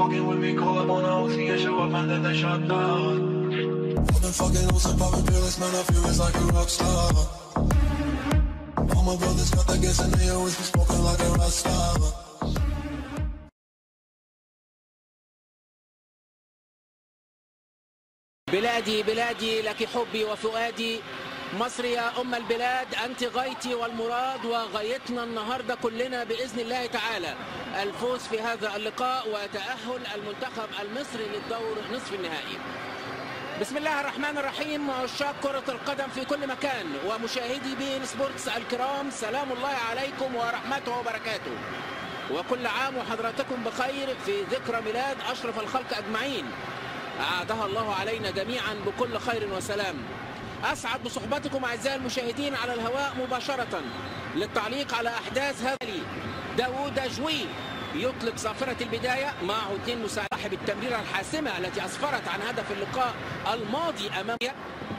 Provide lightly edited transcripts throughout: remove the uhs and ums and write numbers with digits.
fucking with me, call up on the OC and show up, man, that they shot down. I've been fucking hoes and popping pills, man, I feel it's like a rock star. All my brothers got that gas and they always be smoking like a rock star. بلادي بلادي لك حبي وفؤادي، مصر يا أم البلاد أنت غايتي والمراد، وغايتنا النهاردة كلنا بإذن الله تعالى الفوز في هذا اللقاء وتأهل المنتخب المصري للدور نصف النهائي. بسم الله الرحمن الرحيم. عشاق كرة القدم في كل مكان ومشاهدي بين سبورتس الكرام، سلام الله عليكم ورحمته وبركاته، وكل عام وحضراتكم بخير في ذكرى ميلاد أشرف الخلق أجمعين، أعادها الله علينا جميعا بكل خير وسلام. أسعد بصحبتكم أعزائي المشاهدين على الهواء مباشرة للتعليق على أحداث هذا داوود جوي يطلق صافرة البداية معه اثنين مساعدين بالتمريرة الحاسمة التي أسفرت عن هدف اللقاء الماضي أمامها.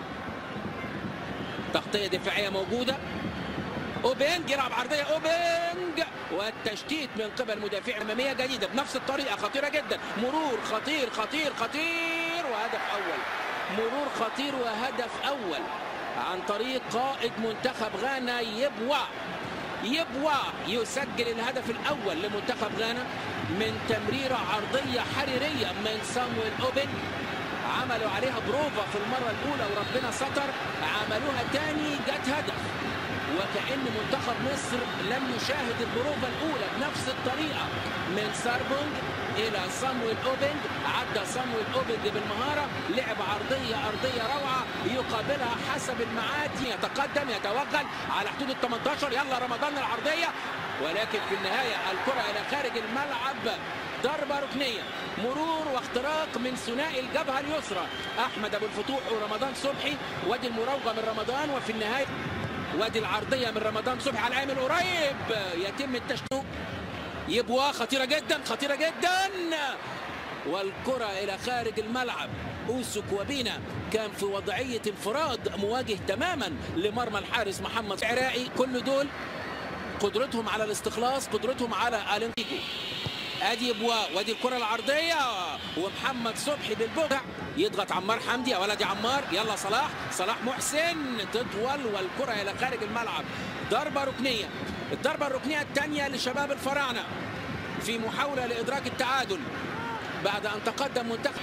تغطية دفاعية موجودة، أوبينج يلعب عرضية، أوبينج والتشتيت من قبل مدافع أمامية جديدة بنفس الطريقة خطيرة جدا، مرور خطير خطير خطير وهدف أول، مرور خطير وهدف أول عن طريق قائد منتخب غانا يبوا يسجل الهدف الأول لمنتخب غانا من تمريرة عرضية حريرية من سامويل أوبينج. عملوا عليها بروفا في المرة الأولى وربنا ستر، عملوها تاني جت هدف، وكأن منتخب مصر لم يشاهد البروفا الأولى بنفس الطريقة من ساربونج إلى سامويل أوبينج. عدى سامويل أوبينج بالمهارة، لعب عرضية أرضية روعة يقابلها حسب المعاد، يتقدم يتوغل على حدود ال 18، يلا رمضان العرضية، ولكن في النهاية الكرة إلى خارج الملعب، ضربة ركنية، مرور واختراق من ثنائي الجبهة اليسرى أحمد أبو الفتوح ورمضان صبحي، وادي المراوغة من رمضان، وفي النهاية وادي العرضية من رمضان صبحي على العامل قريب يتم التشتيت. يبوا خطيرة جدا خطيرة جدا، والكرة إلى خارج الملعب. أوسو كوابينا كان في وضعية انفراد مواجه تماما لمرمى الحارس محمد عراقي. كل دول قدرتهم على الاستخلاص، قدرتهم على الانتيجو. ادي يبوا وادي الكرة العرضية ومحمد صبحي بالبقع يضغط عمار حمدي، يا ولد يا عمار، يلا صلاح محسن تطول والكرة إلى خارج الملعب. ضربة ركنية، الضربة الركنية الثانية لشباب الفراعنة في محاولة لإدراك التعادل بعد أن تقدم منتخب.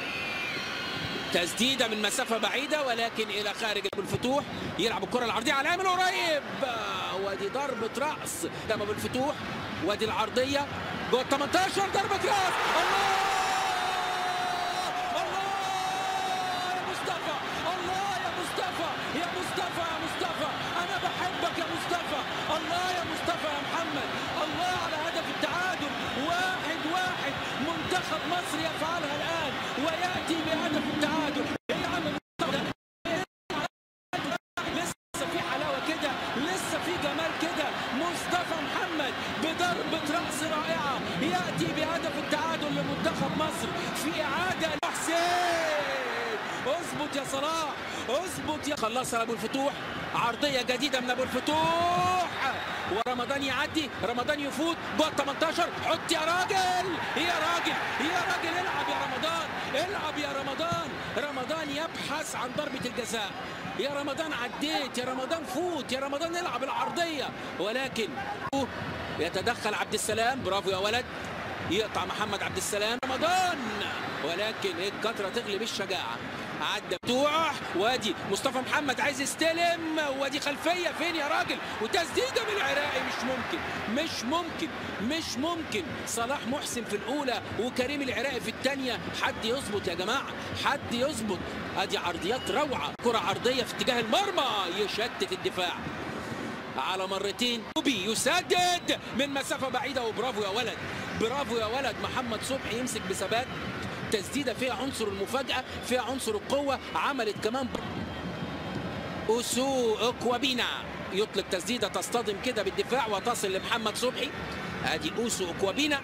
تسديدة من مسافة بعيدة ولكن إلى خارج الفتوح، يلعب الكرة العرضية على اليمين قريب، ودي ضربة رأس قدام أبو الفتوح، ودي العرضية جوه 18، ضربة رأس. أنا بحبك يا مصطفى، الله يا مصطفى يا محمد، الله على هدف التعادل، 1-1 منتخب مصر يفعلها الآن ويأتي بهدف التعادل. لسه في حلاوة كده، لسه في جمال كده، مصطفى محمد بضربة رأس رائعة يأتي بهدف التعادل لمنتخب مصر في إعادة حسين. اظبط يا صلاح، اظبط يا خلصها ابو الفتوح، عرضيه جديده من ابو الفتوح ورمضان يعدي، رمضان يفوت جوه 18، حط يا راجل يا راجل يا راجل، العب يا رمضان، العب يا رمضان. رمضان يبحث عن ضربه الجزاء، يا رمضان عديت، يا رمضان فوت، يا رمضان العب العرضيه، ولكن يتدخل عبد السلام، برافو يا ولد، يقطع محمد عبد السلام رمضان، ولكن الكترة تغلب الشجاعة. عدى مفتوح، وادي مصطفى محمد عايز يستلم، وادي خلفية فين يا راجل، وتسديدة من العراقي، مش ممكن. صلاح محسن في الأولى وكريم العراقي في الثانية، حد يظبط يا جماعة، حد يظبط. ادي عرضيات روعة، كرة عرضية في اتجاه المرمى يشتت الدفاع على مرتين، يسدد من مسافة بعيدة، وبرافو يا ولد، برافو يا ولد، محمد صبحي يمسك بثبات. تسديدة فيها عنصر المفاجأة، فيها عنصر القوة، عملت كمان أوسو كوابينا يطلق تسديدة تصطدم كده بالدفاع وتصل لمحمد صبحي. ادي أوسو كوابينا،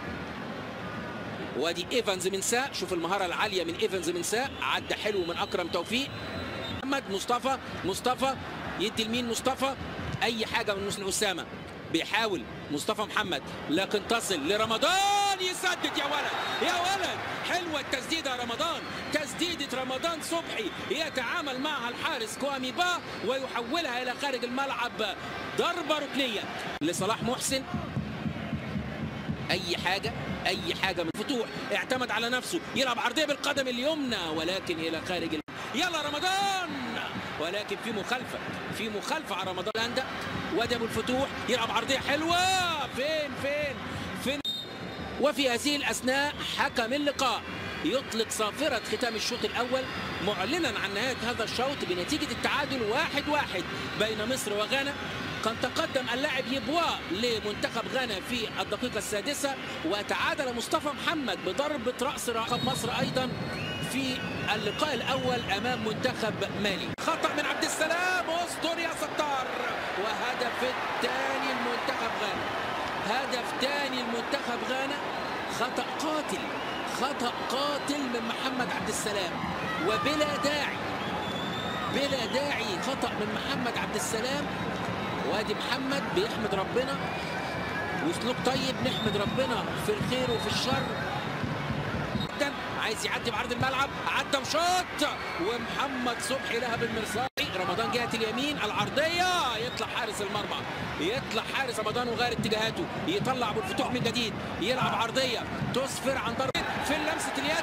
وادي ايفانز منساء، شوف المهارة العالية من ايفانز منساء، عدى حلو من أكرم توفيق. محمد مصطفى يدي لمين؟ مصطفى أي حاجة من أسامة، بيحاول مصطفى محمد لكن تصل لرمضان، يسدد يا ولد، رمضان صبحي يتعامل معها الحارس كوامي با ويحولها الى خارج الملعب. ضربه ركنيه لصلاح محسن. اي حاجه من فتوح، اعتمد على نفسه، يلعب عرضيه بالقدم اليمنى ولكن الى خارج يلا رمضان، ولكن في مخالفه على رمضان لاندا. وادي ابو الفتوح يلعب عرضيه حلوه. فين وفي هذه الاثناء حكم اللقاء يطلق صافره ختام الشوط الاول معلنا عن نهايه هذا الشوط بنتيجه التعادل 1-1 بين مصر وغانا. كان تقدم اللاعب يبوا لمنتخب غانا في الدقيقة السادسة، وتعادل مصطفى محمد بضربة رأس منتخب مصر أيضا في اللقاء الأول أمام منتخب مالي. خطأ من عبد السلام، أسطوري يا ستار، وهدف الثاني المنتخب غانا. هدف ثاني المنتخب غانا. خطأ قاتل من محمد عبد السلام، وبلا داعي خطأ من محمد عبد السلام. وادي محمد بيحمد ربنا وسلوك طيب، نحمد ربنا في الخير وفي الشر. عايز يعدي بعرض الملعب، عدى وشاط، ومحمد صبحي لها بالمرصاد. رمضان جهة اليمين، العرضية، يطلع حارس رمضان وغير اتجاهاته، يطلع ابو الفتوح من جديد، يلعب عرضية تسفر عن ضربة في لمسة اليد.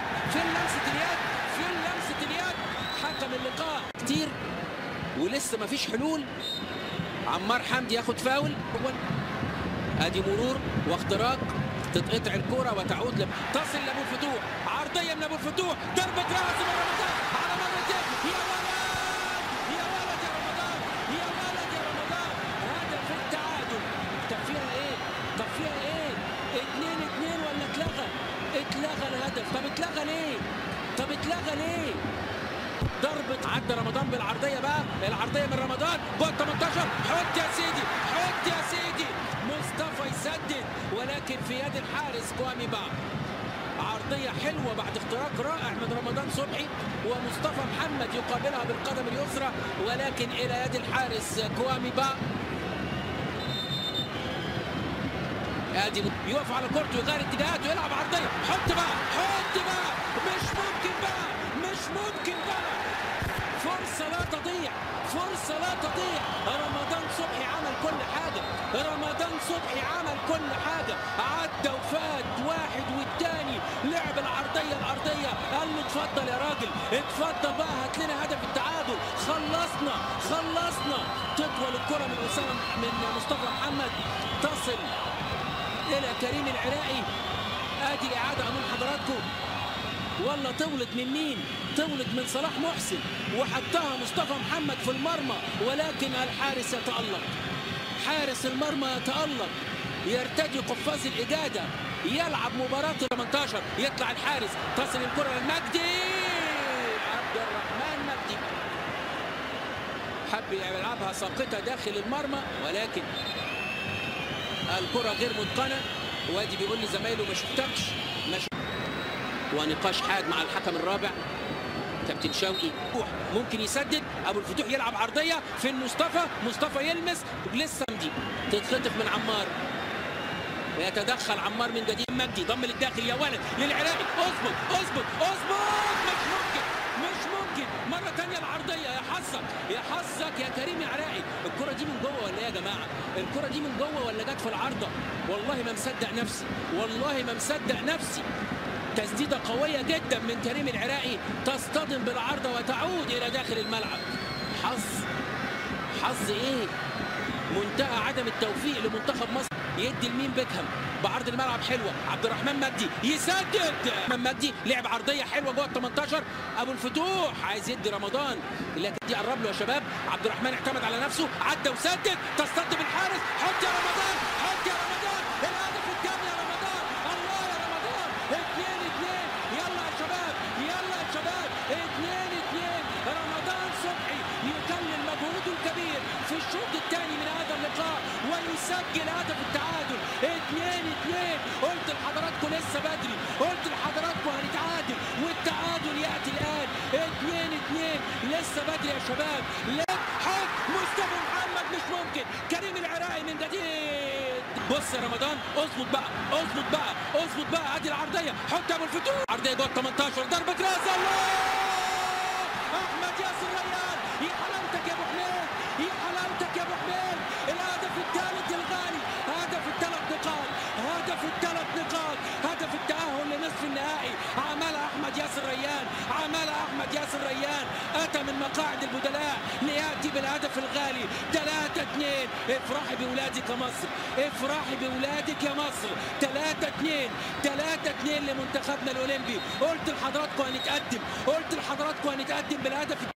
حكم اللقاء كتير ولسه ما فيش حلول. عمار حمدي ياخد فاول. ادي مرور واختراق، تتقطع الكرة وتعود تصل لابو الفتوح، عرضية من ابو الفتوح، ضربة راس على مرتين. يا ولد يا رمضان، هدف التعادل. طب فيها ايه 2-2 ولا اتلغى الهدف؟ طب اتلغى ليه؟ ضربة عدى رمضان بالعرضية بقى، العرضية من رمضان جوه 18. حط يا سيدي مصطفى يسدد، ولكن في يد الحارس كوامي با. عرضية حلوة بعد اختراق رائع من رمضان صبحي، ومصطفى محمد يقابلها بالقدم اليسرى ولكن إلى يد الحارس كوامي با. ادي يقف على كورته ويغير اتجاهاته، يلعب عرضية، حط بقى مش ممكن بقى. فرصة لا تضيع. رمضان صبحي عمل كل حاجة، عدى وفات واحد والتاني، لعب العرضية قال له اتفضل يا راجل، اتفضل بقى هات لنا هدف التعادل. خلصنا. تطول الكرة من مصطفى محمد، تصل إلى كريم العراقي. ادي الإعادة أمام حضراتكم. والله طولت من مين؟ طولت من صلاح محسن وحطها مصطفى محمد في المرمى، ولكن الحارس يتألق. حارس المرمى يتألق، يرتدي قفاز الإجادة، يلعب مباراة 18. يطلع الحارس، تصل الكرة للمجدي، عبد الرحمن مجدي حب يلعبها ساقطة داخل المرمى، ولكن الكرة غير متقنة. وادي بيقول لي زمايله ما شفتكش. ونقاش حاد مع الحكم الرابع كابتن شوقي. ممكن يسدد، ابو الفتوح يلعب عرضيه في مصطفى يلمس، لسه مجدي تتخطف من عمار، يتدخل عمار من جديد. مجدي ضم للداخل يا ولد للعراقي، اظبط مش ممكن مره ثانيه العرضيه. يا حظك يا كريم يا عراقي. الكره دي من جوه ولا ايه يا جماعه؟ الكره دي من جوه ولا جت في العارضه؟ والله ما مصدق نفسي. تسديدة قوية جدا من كريم العراقي، تصطدم بالعارضة وتعود إلى داخل الملعب. حظ إيه؟ منتهى عدم التوفيق لمنتخب مصر. يدي لمين؟ بيكهام بعرض الملعب حلوة، عبد الرحمن مجدي يسدد. مجدي لعب عرضية حلوة جوه ال 18. أبو الفتوح عايز يدي رمضان، لكن دي قرب له يا شباب. عبد الرحمن اعتمد على نفسه، عدى وسدد، تصطدم الحارس. حط يا رمضان، الهدف الثاني يا رمضان. الله يا رمضان. 2-2. يلا يا شباب 2-2. رمضان صبحي يكمل مجهوده الكبير في الشوط الثاني من هذا اللقاء ويسجل هدف التعادل. 2-2. قلت لحضراتكم لسه بدري، قلت لحضراتكم هنتعادل، والتعادل ياتي الان. 2-2 لسه بدري يا شباب. حط مصطفى محمد، مش ممكن. كريم العراقي من جديد. بص يا رمضان، اظبط بقى ادي العرضيه، حط ابو الفتوح، عرضيه جوه 18، ضربه راس. الله نصف النهائي. عملها احمد ياسر ريان، عملها احمد ياسر ريان، اتى من مقاعد البدلاء لياتي بالهدف الغالي 3-2. افرحي بولادك يا مصر، افرحي بولادك يا مصر. 3-2 3-2 لمنتخبنا الاولمبي. قلت لحضراتكم هنتقدم، قلت لحضراتكم هنتقدم بالهدف